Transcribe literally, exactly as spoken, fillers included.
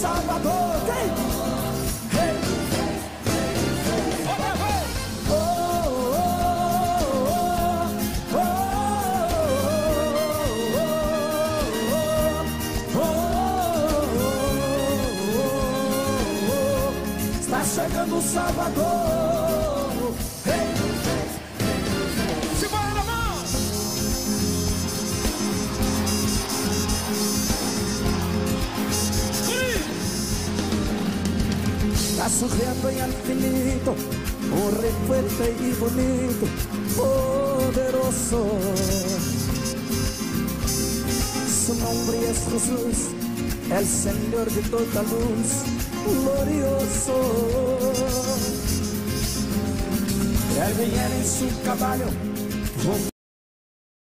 Salvador. Quem? Hey. Oh, oh, oh, oh, oh, oh. Está chegando o Salvador. Hey. Segura na mão. Está sorriendo en el infinito, un rey fuerte y bonito, poderoso. Su nombre es Jesús, el Señor de toda luz, glorioso. Él viene en su caballo.